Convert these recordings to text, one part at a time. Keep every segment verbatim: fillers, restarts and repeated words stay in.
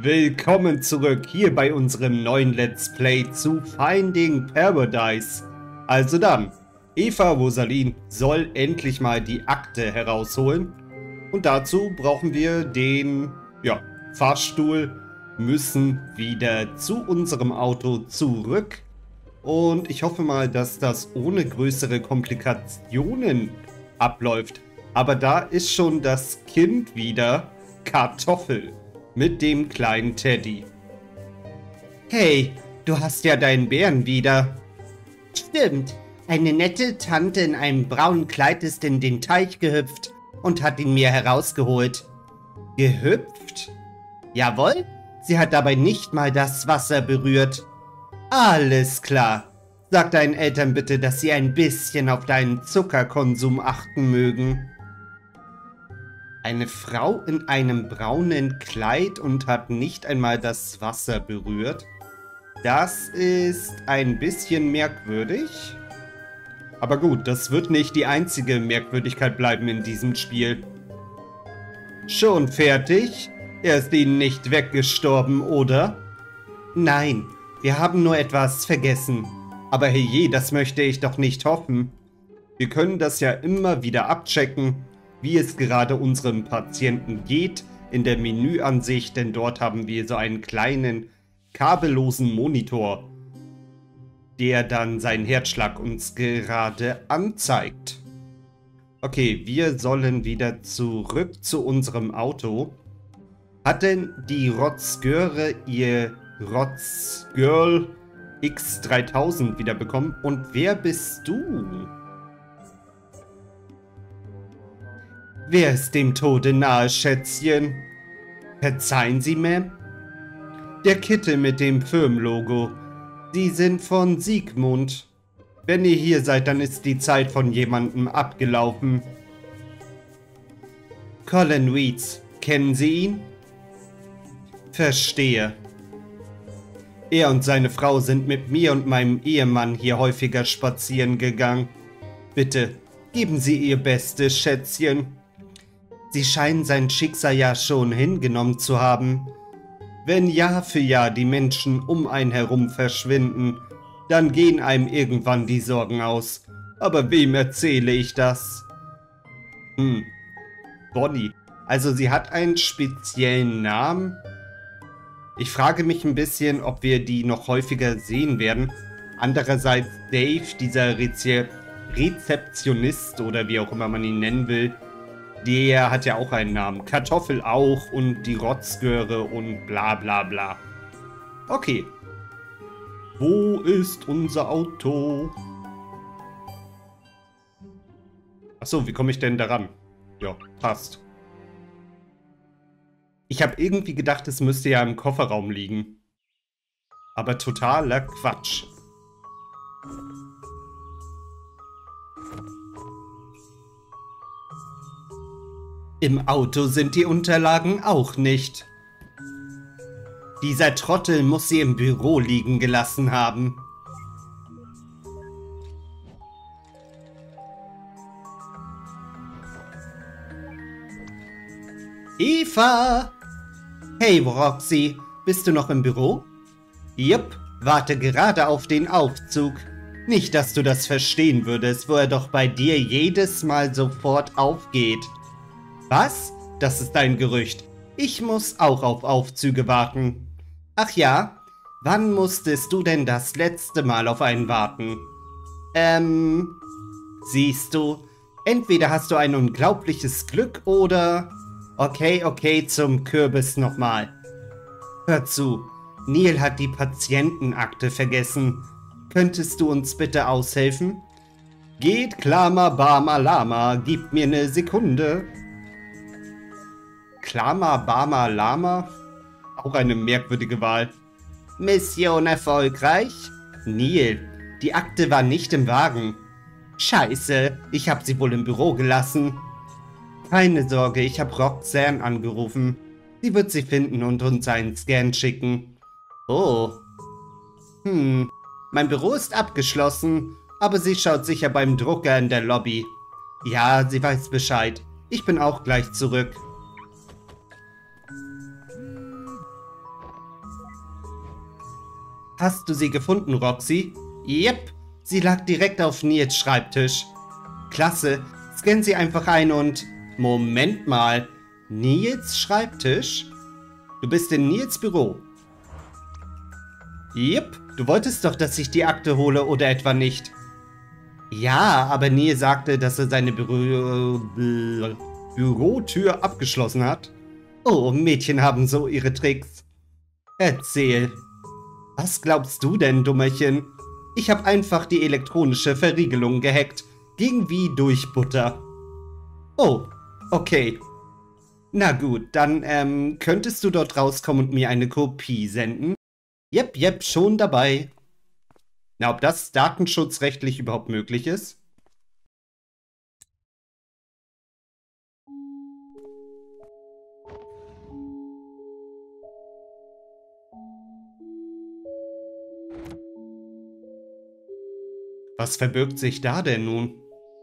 Willkommen zurück hier bei unserem neuen Let's Play zu Finding Paradise. Also dann, Eva Rosalin soll endlich mal die Akte herausholen. Und dazu brauchen wir den, ja, Fahrstuhl, müssen wieder zu unserem Auto zurück. Und ich hoffe mal, dass das ohne größere Komplikationen abläuft. Aber da ist schon das Kind wieder, Kartoffel. Mit dem kleinen Teddy. Hey, du hast ja deinen Bären wieder. Stimmt, eine nette Tante in einem braunen Kleid ist in den Teich gehüpft und hat ihn mir herausgeholt. Gehüpft? Jawohl, sie hat dabei nicht mal das Wasser berührt. Alles klar. Sag deinen Eltern bitte, dass sie ein bisschen auf deinen Zuckerkonsum achten mögen. Eine Frau in einem braunen Kleid und hat nicht einmal das Wasser berührt. Das ist ein bisschen merkwürdig. Aber gut, das wird nicht die einzige Merkwürdigkeit bleiben in diesem Spiel. Schon fertig? Er ist Ihnen nicht weggestorben, oder? Nein, wir haben nur etwas vergessen. Aber herrje, das möchte ich doch nicht hoffen. Wir können das ja immer wieder abchecken, wie es gerade unserem Patienten geht in der Menüansicht, denn dort haben wir so einen kleinen kabellosen Monitor, der dann seinen Herzschlag uns gerade anzeigt. Okay, wir sollen wieder zurück zu unserem Auto. Hat denn die Rotzgöre ihr Rotzgirl X dreitausend wieder bekommen? Und wer bist du? Wer ist dem Tode nahe, Schätzchen? Verzeihen Sie, Ma'am? Der Kittel mit dem Firmenlogo. Sie sind von Sigmund. Wenn ihr hier seid, dann ist die Zeit von jemandem abgelaufen. Colin Weeds, kennen Sie ihn? Verstehe. Er und seine Frau sind mit mir und meinem Ehemann hier häufiger spazieren gegangen. Bitte, geben Sie Ihr Bestes, Schätzchen. Sie scheinen sein Schicksal ja schon hingenommen zu haben. Wenn Jahr für Jahr die Menschen um einen herum verschwinden, dann gehen einem irgendwann die Sorgen aus. Aber wem erzähle ich das? Hm, Bonnie. Also sie hat einen speziellen Namen. Ich frage mich ein bisschen, ob wir die noch häufiger sehen werden. Andererseits Dave, dieser Reze- Rezeptionist oder wie auch immer man ihn nennen will, der hat ja auch einen Namen. Kartoffel auch und die Rotzgöre und bla bla bla. Okay. Wo ist unser Auto? Achso, wie komme ich denn daran? Ja, passt. Ich habe irgendwie gedacht, es müsste ja im Kofferraum liegen. Aber totaler Quatsch. Im Auto sind die Unterlagen auch nicht. Dieser Trottel muss sie im Büro liegen gelassen haben. Eva! Hey Roxy, bist du noch im Büro? Jupp, warte gerade auf den Aufzug. Nicht, dass du das verstehen würdest, wo er doch bei dir jedes Mal sofort aufgeht. Was? Das ist ein Gerücht. Ich muss auch auf Aufzüge warten. Ach ja? Wann musstest du denn das letzte Mal auf einen warten? Ähm... Siehst du, entweder hast du ein unglaubliches Glück oder... Okay, okay, zum Kürbis nochmal. Hör zu, Neil hat die Patientenakte vergessen. Könntest du uns bitte aushelfen? Geht Klama Bama Lama, gib mir eine Sekunde. Klama Bama Lama? Auch eine merkwürdige Wahl. Mission erfolgreich? Neil, die Akte war nicht im Wagen. Scheiße, ich habe sie wohl im Büro gelassen. Keine Sorge, ich habe Roxanne angerufen. Sie wird sie finden und uns einen Scan schicken. Oh. Hm, mein Büro ist abgeschlossen, aber sie schaut sicher beim Drucker in der Lobby. Ja, sie weiß Bescheid. Ich bin auch gleich zurück. Hast du sie gefunden, Roxy? Yep, sie lag direkt auf Nils Schreibtisch. Klasse, scan sie einfach ein und... Moment mal, Nils Schreibtisch? Du bist in Nils Büro. Yep, du wolltest doch, dass ich die Akte hole, oder etwa nicht? Ja, aber Nils sagte, dass er seine Büro Bü Bürotür abgeschlossen hat. Oh, Mädchen haben so ihre Tricks. Erzähl. Was glaubst du denn, Dummerchen? Ich habe einfach die elektronische Verriegelung gehackt. Ging wie durch Butter. Oh, okay. Na gut, dann ähm, könntest du dort rauskommen und mir eine Kopie senden? Jep, jep, schon dabei. Na, ob das datenschutzrechtlich überhaupt möglich ist? Was verbirgt sich da denn nun?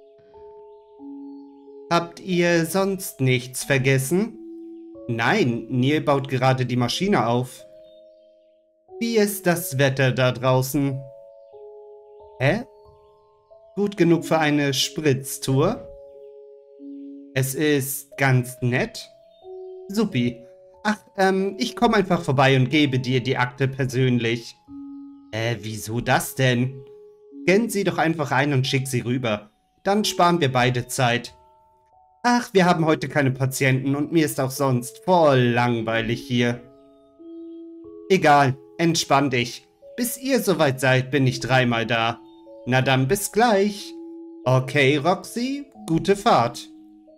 Habt ihr sonst nichts vergessen? Nein, Neil baut gerade die Maschine auf. Wie ist das Wetter da draußen? Hä? Gut genug für eine Spritztour? Es ist ganz nett. Supi. Ach, ähm, ich komme einfach vorbei und gebe dir die Akte persönlich. Äh, wieso das denn? Scan sie doch einfach ein und schick sie rüber. Dann sparen wir beide Zeit. Ach, wir haben heute keine Patienten und mir ist auch sonst voll langweilig hier. Egal, entspann dich. Bis ihr soweit seid, bin ich dreimal da. Na dann bis gleich. Okay, Roxy, gute Fahrt.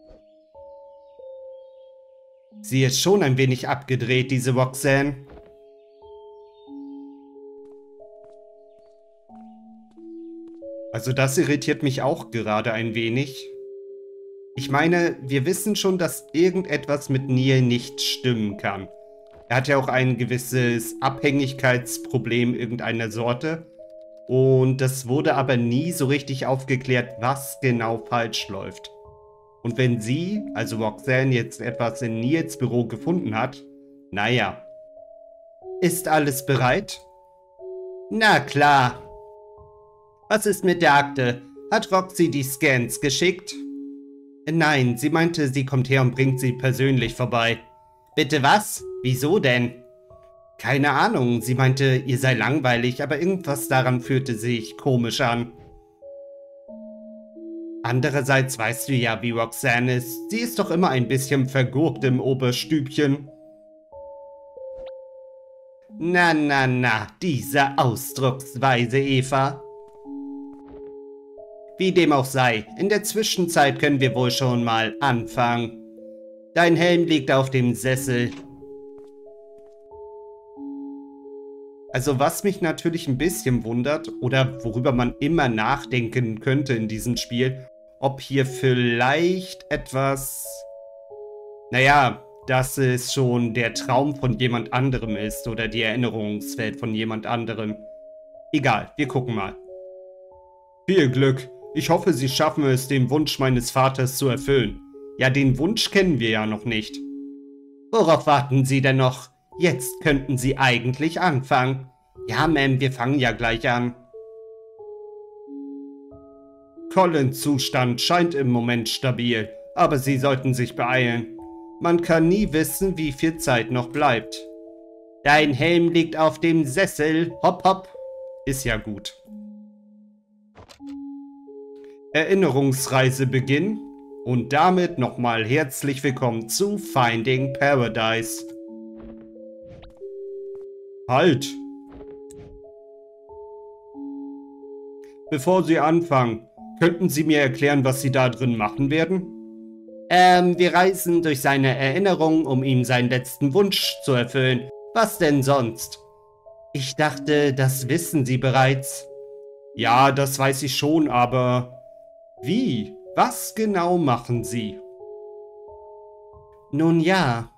Sie ist schon ein wenig abgedreht, diese Roxanne. Also das irritiert mich auch gerade ein wenig. Ich meine, wir wissen schon, dass irgendetwas mit Neil nicht stimmen kann. Er hat ja auch ein gewisses Abhängigkeitsproblem irgendeiner Sorte. Und das wurde aber nie so richtig aufgeklärt, was genau falsch läuft. Und wenn sie, also Roxanne, jetzt etwas in Nils Büro gefunden hat, naja. Ist alles bereit? Na klar. Was ist mit der Akte? Hat Roxy die Scans geschickt? Nein, sie meinte, sie kommt her und bringt sie persönlich vorbei. Bitte was? Wieso denn? Keine Ahnung, sie meinte, ihr sei langweilig, aber irgendwas daran fühlte sich komisch an. Andererseits weißt du ja, wie Roxanne ist. Sie ist doch immer ein bisschen vergurkt im Oberstübchen. Na, na, na, diese Ausdrucksweise, Eva. Wie dem auch sei, in der Zwischenzeit können wir wohl schon mal anfangen. Dein Helm liegt auf dem Sessel. Also was mich natürlich ein bisschen wundert, oder worüber man immer nachdenken könnte in diesem Spiel, ob hier vielleicht etwas... Naja, dass es schon der Traum von jemand anderem ist oder die Erinnerungswelt von jemand anderem. Egal, wir gucken mal. Viel Glück. Ich hoffe, Sie schaffen es, den Wunsch meines Vaters zu erfüllen. Ja, den Wunsch kennen wir ja noch nicht. Worauf warten Sie denn noch? Jetzt könnten Sie eigentlich anfangen. Ja, Ma'am, wir fangen ja gleich an. Collins Zustand scheint im Moment stabil, aber Sie sollten sich beeilen. Man kann nie wissen, wie viel Zeit noch bleibt. Dein Helm liegt auf dem Sessel. Hopp, hopp. Ist ja gut. Erinnerungsreise beginnen und damit nochmal herzlich willkommen zu Finding Paradise. Halt! Bevor Sie anfangen, könnten Sie mir erklären, was Sie da drin machen werden? Ähm, wir reisen durch seine Erinnerungen, um ihm seinen letzten Wunsch zu erfüllen. Was denn sonst? Ich dachte, das wissen Sie bereits. Ja, das weiß ich schon, aber... Wie? Was genau machen Sie? Nun ja.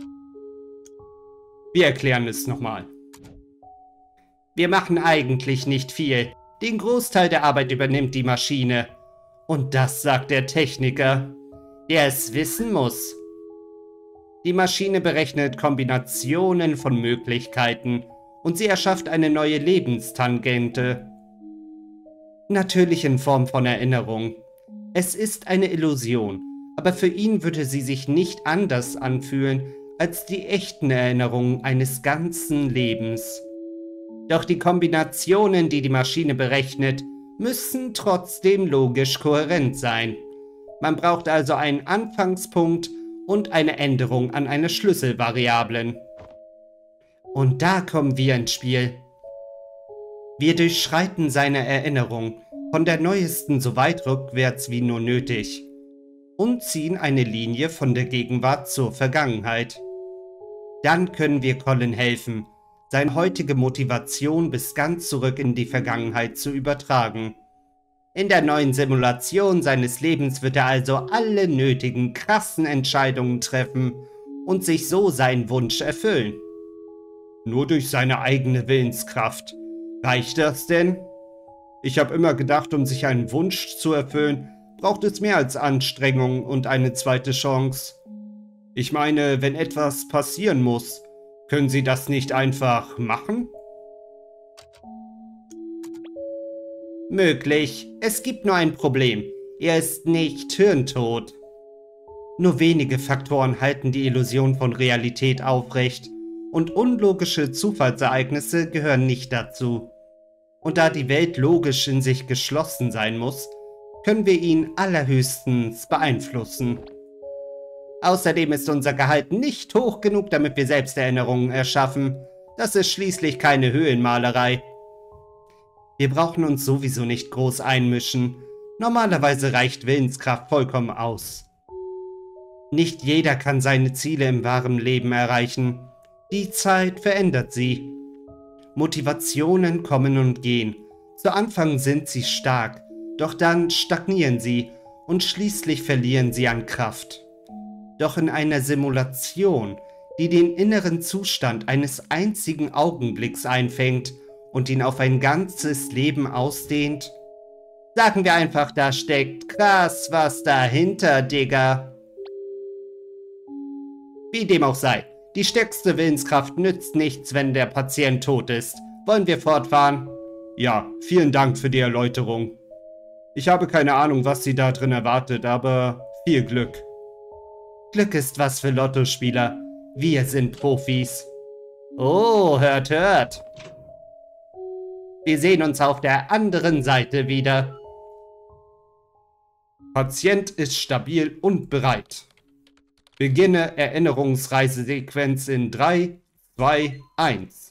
Wir erklären es nochmal. Wir machen eigentlich nicht viel. Den Großteil der Arbeit übernimmt die Maschine. Und das sagt der Techniker, der es wissen muss. Die Maschine berechnet Kombinationen von Möglichkeiten und sie erschafft eine neue Lebenstangente. Natürlich in Form von Erinnerung. Es ist eine Illusion, aber für ihn würde sie sich nicht anders anfühlen als die echten Erinnerungen eines ganzen Lebens. Doch die Kombinationen, die die Maschine berechnet, müssen trotzdem logisch kohärent sein. Man braucht also einen Anfangspunkt und eine Änderung an eine Schlüsselvariablen. Und da kommen wir ins Spiel. Wir durchschreiten seine Erinnerung von der neuesten so weit rückwärts wie nur nötig und ziehen eine Linie von der Gegenwart zur Vergangenheit. Dann können wir Colin helfen, seine heutige Motivation bis ganz zurück in die Vergangenheit zu übertragen. In der neuen Simulation seines Lebens wird er also alle nötigen, krassen Entscheidungen treffen und sich so seinen Wunsch erfüllen. Nur durch seine eigene Willenskraft. Reicht das denn? Ich habe immer gedacht, um sich einen Wunsch zu erfüllen, braucht es mehr als Anstrengung und eine zweite Chance. Ich meine, wenn etwas passieren muss, können Sie das nicht einfach machen? Möglich. Es gibt nur ein Problem. Er ist nicht hirntot. Nur wenige Faktoren halten die Illusion von Realität aufrecht und unlogische Zufallsereignisse gehören nicht dazu. Und da die Welt logisch in sich geschlossen sein muss, können wir ihn allerhöchstens beeinflussen. Außerdem ist unser Gehalt nicht hoch genug, damit wir Selbsterinnerungen erschaffen. Das ist schließlich keine Höhlenmalerei. Wir brauchen uns sowieso nicht groß einmischen. Normalerweise reicht Willenskraft vollkommen aus. Nicht jeder kann seine Ziele im wahren Leben erreichen. Die Zeit verändert sie. Motivationen kommen und gehen. Zu Anfang sind sie stark, doch dann stagnieren sie und schließlich verlieren sie an Kraft. Doch in einer Simulation, die den inneren Zustand eines einzigen Augenblicks einfängt und ihn auf ein ganzes Leben ausdehnt, sagen wir einfach, da steckt krass was dahinter, Digga. Wie dem auch sei. Die stärkste Willenskraft nützt nichts, wenn der Patient tot ist. Wollen wir fortfahren? Ja, vielen Dank für die Erläuterung. Ich habe keine Ahnung, was Sie da drin erwartet, aber viel Glück. Glück ist was für Lottospieler. Wir sind Profis. Oh, hört, hört. Wir sehen uns auf der anderen Seite wieder. Patient ist stabil und bereit. Beginne Erinnerungsreisesequenz in drei, zwei, eins.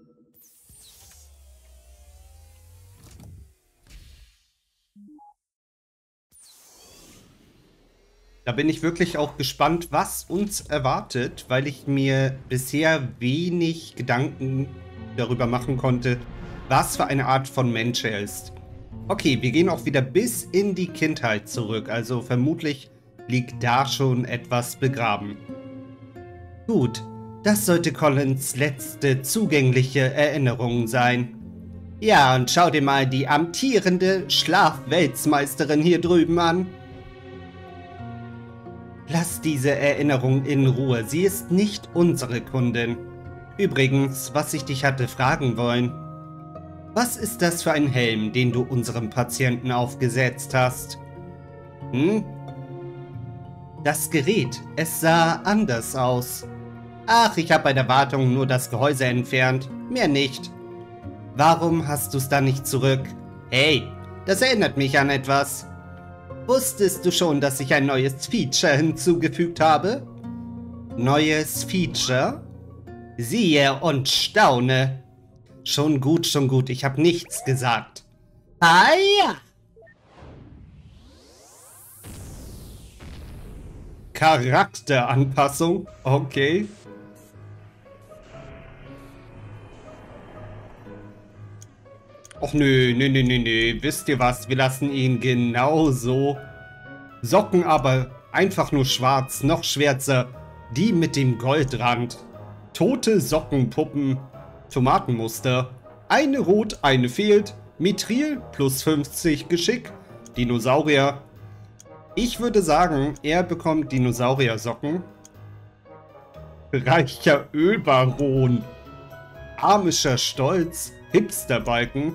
Da bin ich wirklich auch gespannt, was uns erwartet, weil ich mir bisher wenig Gedanken darüber machen konnte, was für eine Art von Mensch er ist. Okay, wir gehen auch wieder bis in die Kindheit zurück, also vermutlich liegt da schon etwas begraben. Gut, das sollte Collins letzte zugängliche Erinnerung sein. Ja, und schau dir mal die amtierende Schlafweltmeisterin hier drüben an. Lass diese Erinnerung in Ruhe, sie ist nicht unsere Kundin. Übrigens, was ich dich hatte fragen wollen. Was ist das für ein Helm, den du unserem Patienten aufgesetzt hast? Hm? Das Gerät, es sah anders aus. Ach, ich habe bei der Wartung nur das Gehäuse entfernt, mehr nicht. Warum hast du es dann nicht zurück? Hey, das erinnert mich an etwas. Wusstest du schon, dass ich ein neues Feature hinzugefügt habe? Neues Feature? Siehe und staune. Schon gut, schon gut, ich habe nichts gesagt. Ah ja! Charakteranpassung, okay. Och nö, nö, nö, nö, nö, wisst ihr was, wir lassen ihn genauso. Socken aber einfach nur schwarz, noch schwärzer, die mit dem Goldrand. Tote Sockenpuppen, Tomatenmuster. Eine rot, eine fehlt, Mithril plus fünfzig Geschick, Dinosaurier. Ich würde sagen, er bekommt Dinosauriersocken. Reicher Ölbaron. amischer Stolz, Hipsterbalken.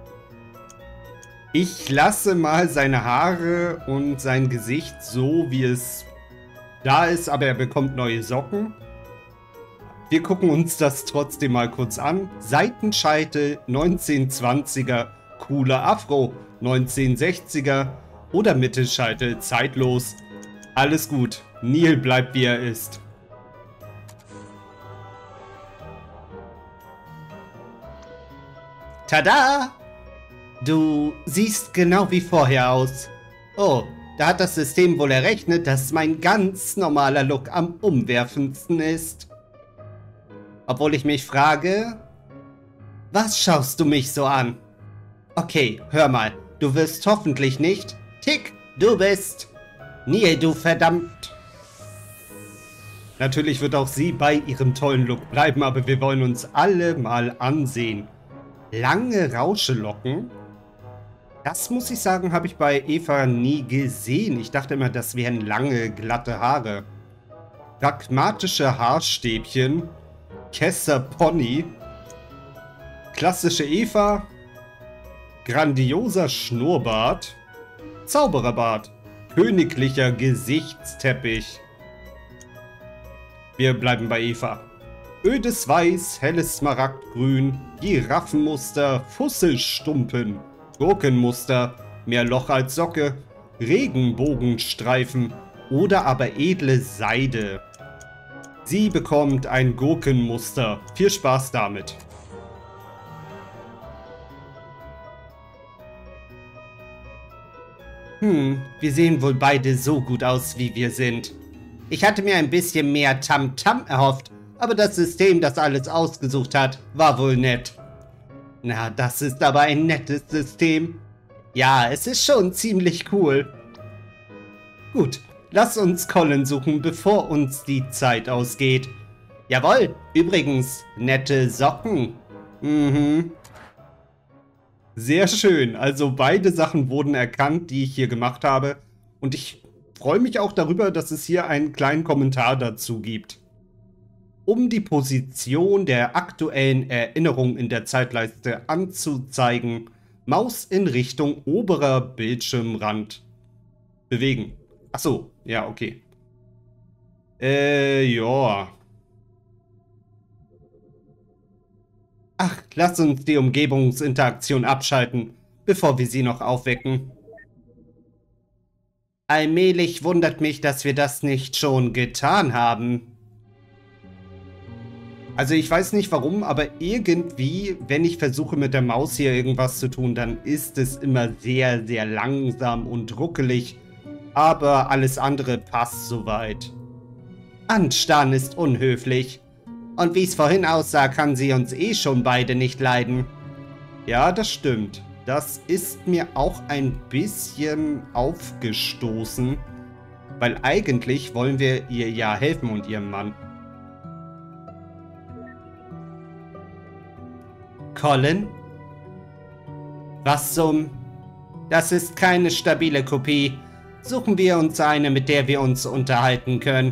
Ich lasse mal seine Haare und sein Gesicht so, wie es da ist, aber er bekommt neue Socken. Wir gucken uns das trotzdem mal kurz an. Seitenscheitel, neunzehnhundertzwanziger, cooler Afro, neunzehnhundertsechziger oder Mittelscheitel, zeitlos. Alles gut, Neil bleibt wie er ist. Tada! Du siehst genau wie vorher aus. Oh, da hat das System wohl errechnet, dass mein ganz normaler Look am umwerfendsten ist. Obwohl ich mich frage, was schaust du mich so an? Okay, hör mal, du wirst hoffentlich nicht. Tick, du bist. Neil, du verdammt. Natürlich wird auch sie bei ihrem tollen Look bleiben, aber wir wollen uns alle mal ansehen. Lange Rauschelocken. Das muss ich sagen, habe ich bei Eva nie gesehen. Ich dachte immer, das wären lange, glatte Haare. Pragmatische Haarstäbchen. Kesser Pony. Klassische Eva. Grandioser Schnurrbart. Zaubererbart. Königlicher Gesichtsteppich. Wir bleiben bei Eva. Ödes Weiß, helles Smaragdgrün, Giraffenmuster, Fusselstumpen, Gurkenmuster, mehr Loch als Socke, Regenbogenstreifen oder aber edle Seide. Sie bekommt ein Gurkenmuster. Viel Spaß damit. Hm, wir sehen wohl beide so gut aus, wie wir sind. Ich hatte mir ein bisschen mehr Tamtam erhofft, aber das System, das alles ausgesucht hat, war wohl nett. Na, das ist aber ein nettes System. Ja, es ist schon ziemlich cool. Gut, lass uns Colin suchen, bevor uns die Zeit ausgeht. Jawohl, übrigens, nette Socken. Mhm. Sehr schön, also beide Sachen wurden erkannt, die ich hier gemacht habe. Und ich freue mich auch darüber, dass es hier einen kleinen Kommentar dazu gibt. Um die Position der aktuellen Erinnerung in der Zeitleiste anzuzeigen, Maus in Richtung oberer Bildschirmrand bewegen. Achso, ja, okay. Äh, ja. Ach, lass uns die Umgebungsinteraktion abschalten, bevor wir sie noch aufwecken. Allmählich wundert mich, dass wir das nicht schon getan haben. Also ich weiß nicht warum, aber irgendwie, wenn ich versuche mit der Maus hier irgendwas zu tun, dann ist es immer sehr, sehr langsam und ruckelig. Aber alles andere passt soweit. Anstarren ist unhöflich. Und wie es vorhin aussah, kann sie uns eh schon beide nicht leiden. Ja, das stimmt. Das ist mir auch ein bisschen aufgestoßen. Weil eigentlich wollen wir ihr ja helfen und ihrem Mann. Colin? Was zum... Das ist keine stabile Kopie. Suchen wir uns eine, mit der wir uns unterhalten können.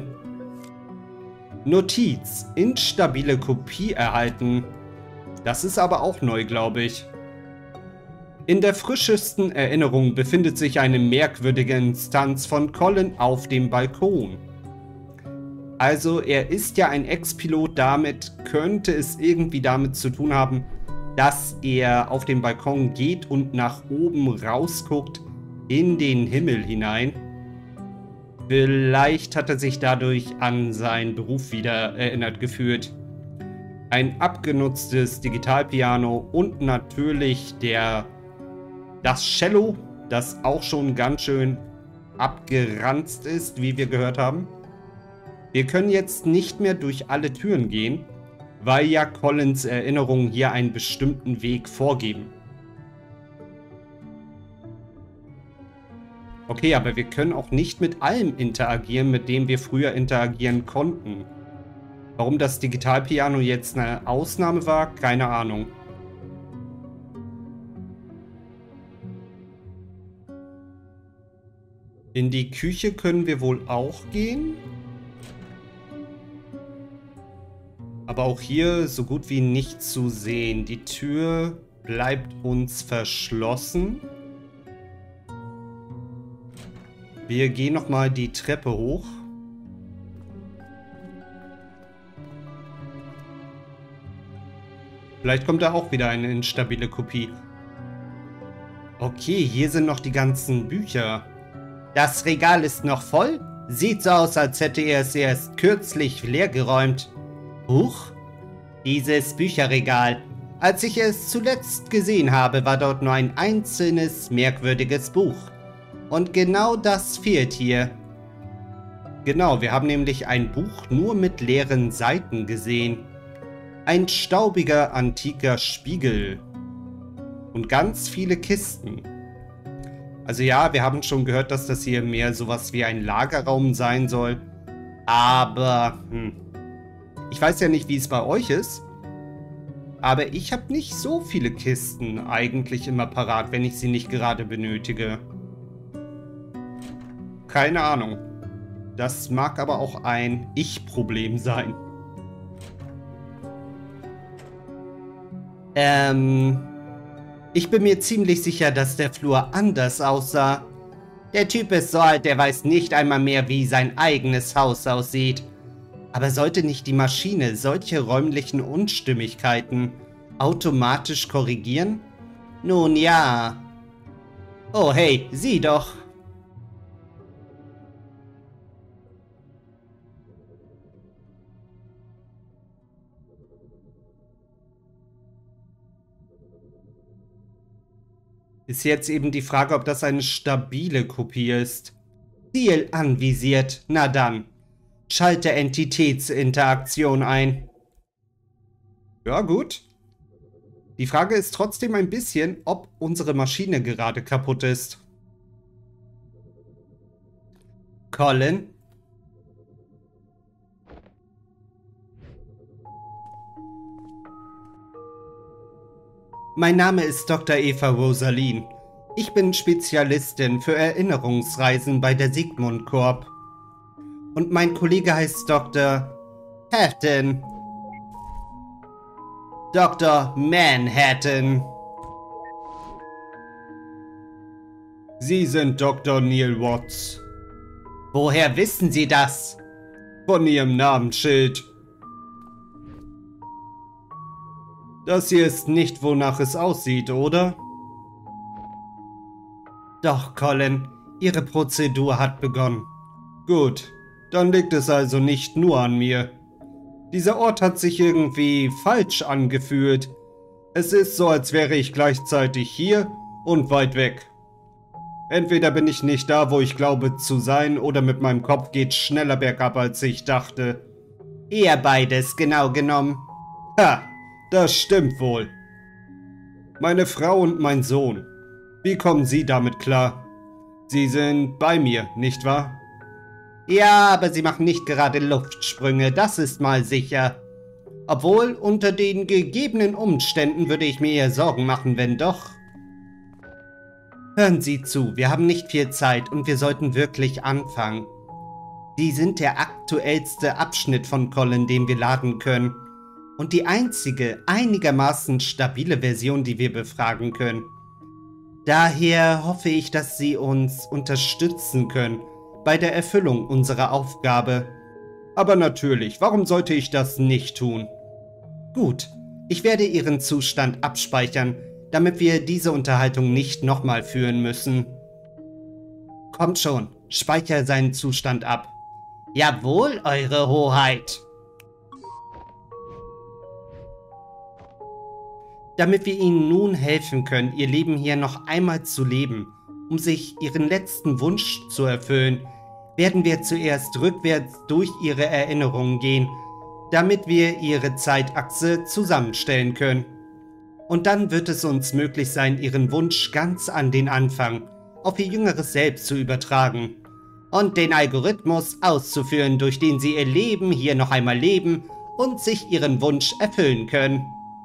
Notiz. Instabile Kopie erhalten. Das ist aber auch neu, glaube ich. In der frischesten Erinnerung befindet sich eine merkwürdige Instanz von Colin auf dem Balkon. Also er ist ja ein Ex-Pilot, damit könnte es irgendwie damit zu tun haben, dass er auf den Balkon geht und nach oben rausguckt in den Himmel hinein. Vielleicht hat er sich dadurch an seinen Beruf wieder erinnert gefühlt. Ein abgenutztes Digitalpiano und natürlich der, das Cello, das auch schon ganz schön abgeranzt ist, wie wir gehört haben. Wir können jetzt nicht mehr durch alle Türen gehen, weil ja Collins Erinnerungen hier einen bestimmten Weg vorgeben. Okay, aber wir können auch nicht mit allem interagieren, mit dem wir früher interagieren konnten. Warum das Digitalpiano jetzt eine Ausnahme war, keine Ahnung. In die Küche können wir wohl auch gehen. Aber auch hier so gut wie nichts zu sehen. Die Tür bleibt uns verschlossen. Wir gehen nochmal die Treppe hoch. Vielleicht kommt da auch wieder eine instabile Kopie. Okay, hier sind noch die ganzen Bücher. Das Regal ist noch voll? Sieht so aus, als hätte er es erst kürzlich leergeräumt. Huch, dieses Bücherregal. Als ich es zuletzt gesehen habe, war dort nur ein einzelnes merkwürdiges Buch. Und genau das fehlt hier. Genau, wir haben nämlich ein Buch nur mit leeren Seiten gesehen. Ein staubiger, antiker Spiegel. Und ganz viele Kisten. Also ja, wir haben schon gehört, dass das hier mehr sowas wie ein Lagerraum sein soll. Aber, hm. Ich weiß ja nicht, wie es bei euch ist. Aber ich habe nicht so viele Kisten eigentlich immer parat, wenn ich sie nicht gerade benötige. Keine Ahnung. Das mag aber auch ein Ich-Problem sein. Ähm, ich bin mir ziemlich sicher, dass der Flur anders aussah. Der Typ ist so alt, der weiß nicht einmal mehr, wie sein eigenes Haus aussieht. Aber sollte nicht die Maschine solche räumlichen Unstimmigkeiten automatisch korrigieren? Nun ja. Oh hey, sieh doch. Ist jetzt eben die Frage, ob das eine stabile Kopie ist. Ziel anvisiert. Na dann. Schalte Entitätsinteraktion ein. Ja, gut. Die Frage ist trotzdem ein bisschen, ob unsere Maschine gerade kaputt ist. Colin? Mein Name ist Doktor Eva Rosaline. Ich bin Spezialistin für Erinnerungsreisen bei der Sigmund Corp. Und mein Kollege heißt Doktor Hatton. Doktor Manhattan. Sie sind Doktor Neil Watts. Woher wissen Sie das? Von Ihrem Namensschild. Das hier ist nicht, wonach es aussieht, oder? Doch, Colin, Ihre Prozedur hat begonnen. Gut, dann liegt es also nicht nur an mir. Dieser Ort hat sich irgendwie falsch angefühlt. Es ist so, als wäre ich gleichzeitig hier und weit weg. Entweder bin ich nicht da, wo ich glaube zu sein, oder mit meinem Kopf geht's schneller bergab, als ich dachte. Eher beides, genau genommen. Ha! Das stimmt wohl. Meine Frau und mein Sohn. Wie kommen Sie damit klar? Sie sind bei mir, nicht wahr? Ja, aber Sie machen nicht gerade Luftsprünge, das ist mal sicher. Obwohl, unter den gegebenen Umständen würde ich mir eher Sorgen machen, wenn doch. Hören Sie zu, wir haben nicht viel Zeit und wir sollten wirklich anfangen. Sie sind der aktuellste Abschnitt von Colin, den wir laden können. Und die einzige, einigermaßen stabile Version, die wir befragen können. Daher hoffe ich, dass Sie uns unterstützen können bei der Erfüllung unserer Aufgabe. Aber natürlich, warum sollte ich das nicht tun? Gut, ich werde Ihren Zustand abspeichern, damit wir diese Unterhaltung nicht nochmal führen müssen. Kommt schon, speichere seinen Zustand ab. Jawohl, Eure Hoheit. Damit wir Ihnen nun helfen können, Ihr Leben hier noch einmal zu leben, um sich Ihren letzten Wunsch zu erfüllen, werden wir zuerst rückwärts durch Ihre Erinnerungen gehen, damit wir Ihre Zeitachse zusammenstellen können. Und dann wird es uns möglich sein, Ihren Wunsch ganz an den Anfang, auf Ihr jüngeres Selbst zu übertragen und den Algorithmus auszuführen, durch den Sie Ihr Leben hier noch einmal leben und sich Ihren Wunsch erfüllen können.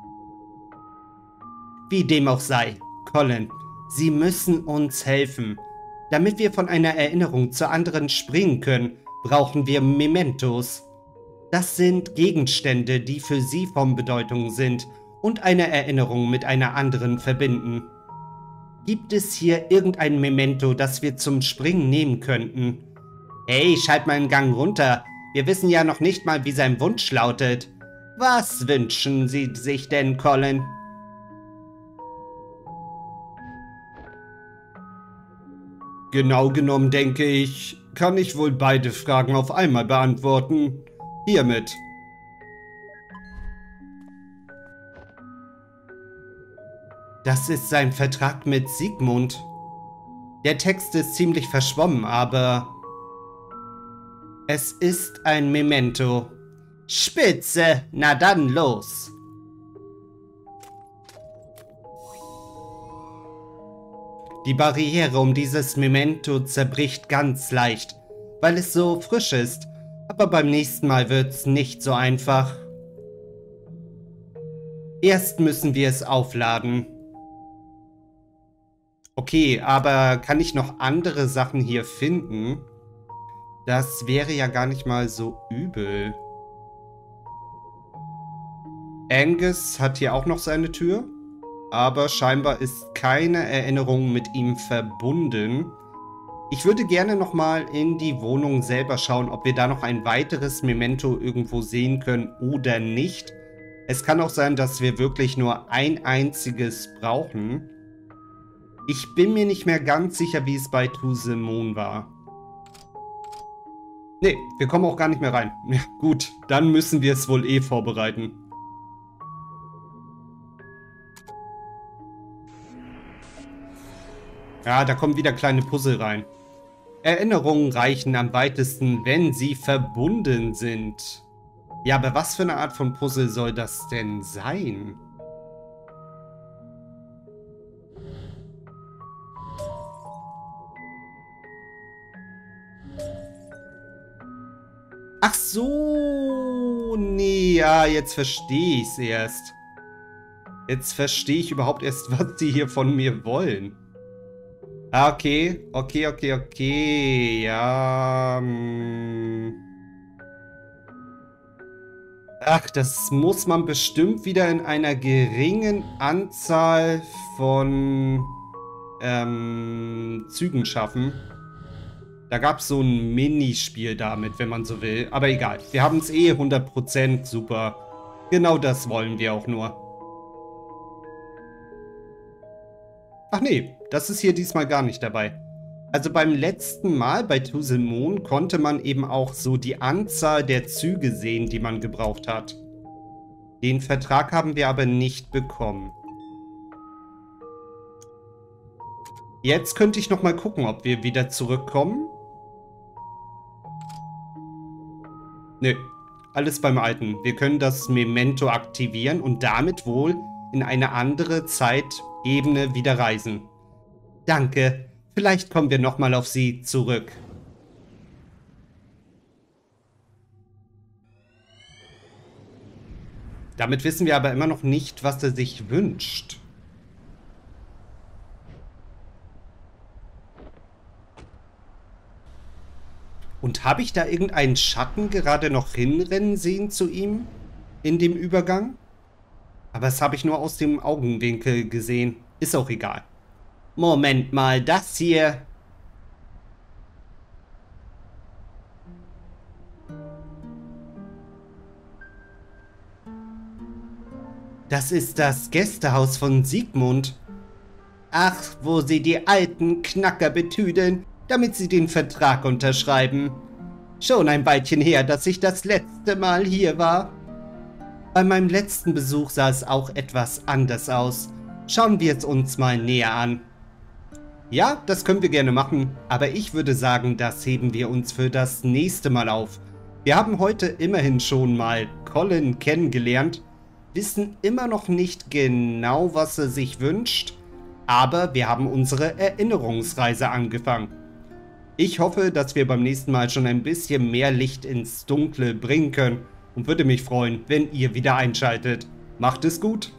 Wie dem auch sei, Colin, Sie müssen uns helfen. Damit wir von einer Erinnerung zur anderen springen können, brauchen wir Mementos. Das sind Gegenstände, die für sie von Bedeutung sind und eine Erinnerung mit einer anderen verbinden. Gibt es hier irgendein Memento, das wir zum Springen nehmen könnten? Hey, schalt mal einen Gang runter. Wir wissen ja noch nicht mal, wie sein Wunsch lautet. Was wünschen Sie sich denn, Colin? Genau genommen denke ich, kann ich wohl beide Fragen auf einmal beantworten. Hiermit. Das ist sein Vertrag mit Sigmund. Der Text ist ziemlich verschwommen, aber es ist ein Memento. Spitze, na dann los. Die Barriere um dieses Memento zerbricht ganz leicht, weil es so frisch ist. Aber beim nächsten Mal wird's nicht so einfach. Erst müssen wir es aufladen. Okay, aber kann ich noch andere Sachen hier finden? Das wäre ja gar nicht mal so übel. Angus hat hier auch noch seine Tür. Aber scheinbar ist keine Erinnerung mit ihm verbunden. Ich würde gerne nochmal in die Wohnung selber schauen, ob wir da noch ein weiteres Memento irgendwo sehen können oder nicht. Es kann auch sein, dass wir wirklich nur ein einziges brauchen. Ich bin mir nicht mehr ganz sicher, wie es bei To The Moon war. Nee, wir kommen auch gar nicht mehr rein. Ja, gut, dann müssen wir es wohl eh vorbereiten. Ja, da kommen wieder kleine Puzzle rein. Erinnerungen reichen am weitesten, wenn sie verbunden sind. Ja, aber was für eine Art von Puzzle soll das denn sein? Ach so, nee, ja, jetzt verstehe ich es erst. Jetzt verstehe ich überhaupt erst, was die hier von mir wollen. Ah, okay, okay, okay, okay, ja. Hm. Ach, das muss man bestimmt wieder in einer geringen Anzahl von ähm, Zügen schaffen. Da gab es so ein Minispiel damit, wenn man so will. Aber egal, wir haben es eh hundert Prozent, super. Genau das wollen wir auch nur. Ach nee, das ist hier diesmal gar nicht dabei. Also beim letzten Mal bei To The Moon konnte man eben auch so die Anzahl der Züge sehen, die man gebraucht hat. Den Vertrag haben wir aber nicht bekommen. Jetzt könnte ich noch mal gucken, ob wir wieder zurückkommen. Nö, alles beim Alten. Wir können das Memento aktivieren und damit wohl in eine andere Zeitebene wieder reisen. Danke. Vielleicht kommen wir nochmal auf sie zurück. Damit wissen wir aber immer noch nicht, was er sich wünscht. Und habe ich da irgendeinen Schatten gerade noch hinrennen sehen zu ihm? In dem Übergang? Aber das habe ich nur aus dem Augenwinkel gesehen. Ist auch egal. Moment mal, das hier. Das ist das Gästehaus von Sigmund. Ach, wo sie die alten Knacker betüdeln, damit sie den Vertrag unterschreiben. Schon ein Weilchen her, dass ich das letzte Mal hier war. Bei meinem letzten Besuch sah es auch etwas anders aus. Schauen wir es uns mal näher an. Ja, das können wir gerne machen, aber ich würde sagen, das heben wir uns für das nächste Mal auf. Wir haben heute immerhin schon mal Colin kennengelernt, wissen immer noch nicht genau, was er sich wünscht, aber wir haben unsere Erinnerungsreise angefangen. Ich hoffe, dass wir beim nächsten Mal schon ein bisschen mehr Licht ins Dunkle bringen können und würde mich freuen, wenn ihr wieder einschaltet. Macht es gut!